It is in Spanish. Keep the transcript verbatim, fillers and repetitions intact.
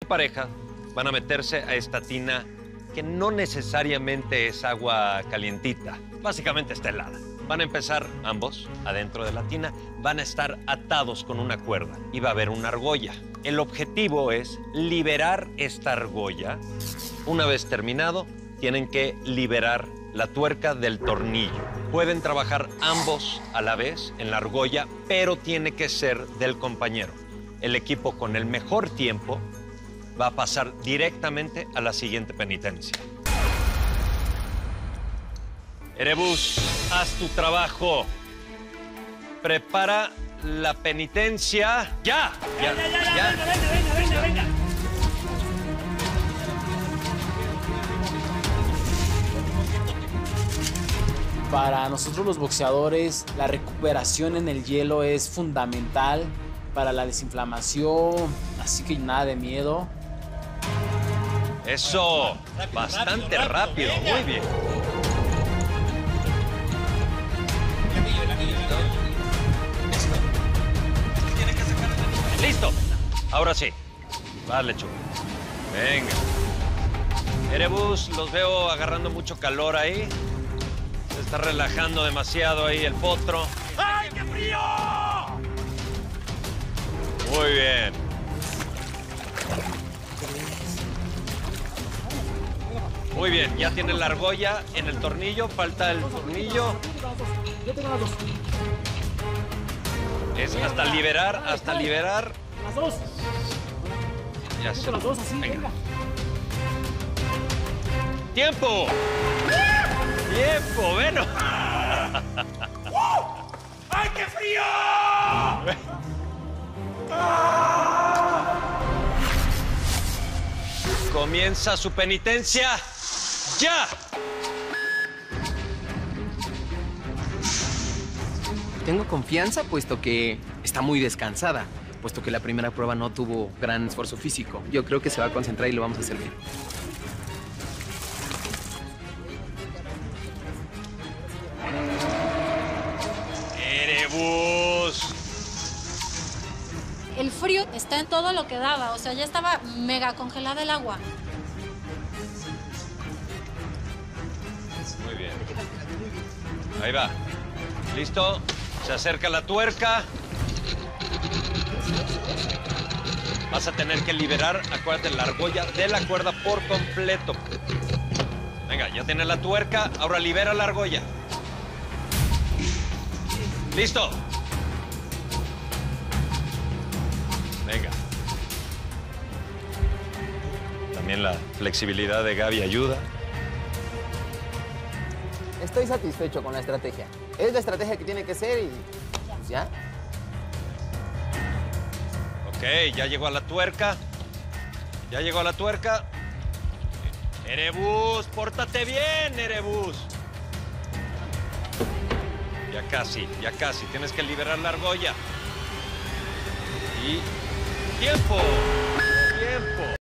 pareja van a meterse a esta tina que no necesariamente es agua calientita, básicamente está helada. Van a empezar ambos adentro de la tina, van a estar atados con una cuerda y va a haber una argolla. El objetivo es liberar esta argolla. Una vez terminado, tienen que liberar la tuerca del tornillo. Pueden trabajar ambos a la vez en la argolla, pero tiene que ser del compañero. El equipo con el mejor tiempo va a pasar directamente a la siguiente penitencia. Erebus, haz tu trabajo. Prepara la penitencia. ¡Ya! ¡Ya! ¡Ya, ya, ya! ya. ¡Venga, venga, venga, venga, venga! Para nosotros los boxeadores, la recuperación en el hielo es fundamental para la desinflamación, así que nada de miedo. Eso, bastante rápido, muy bien. Listo. Ahora sí. Vale, Chuck. Venga. Erebus, los veo agarrando mucho calor ahí. Se está relajando demasiado ahí el potro. ¡Ay, qué frío! Muy bien. Muy bien, ya tiene la argolla en el tornillo, falta el tornillo. Yo tengo las dos. Es hasta liberar, hasta liberar. Las dos. Ya Tengo se... las dos así, Venga. venga. ¡Tiempo! ¡Tiempo! Bueno. ¡Ay, qué frío! Comienza su penitencia. ¡Ya! Tengo confianza puesto que está muy descansada, puesto que la primera prueba no tuvo gran esfuerzo físico. Yo creo que se va a concentrar y lo vamos a hacer bien. Erebus. El frío está en todo lo que daba, o sea, ya estaba mega congelada el agua. Muy bien. Ahí va. ¿Listo? Se acerca la tuerca. Vas a tener que liberar, acuérdate, la argolla de la cuerda por completo. Venga, ya tienes la tuerca, ahora libera la argolla. ¡Listo! Venga. También la flexibilidad de Gaby ayuda. Estoy satisfecho con la estrategia. Es la estrategia que tiene que ser y... pues ya. Ok, ya llegó a la tuerca. Ya llegó a la tuerca. Erebus, pórtate bien, Erebus. Ya casi, ya casi. Tienes que liberar la argolla. Y... ¡tiempo! ¡Tiempo!